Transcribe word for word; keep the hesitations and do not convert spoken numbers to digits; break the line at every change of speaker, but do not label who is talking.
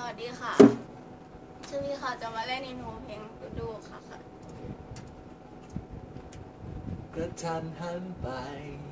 วัสดีค่ะชื่อพี่ค่ะจะมาเล่นอินโทรเพลงดูดูค่ะค่ะ
กระทันหันไป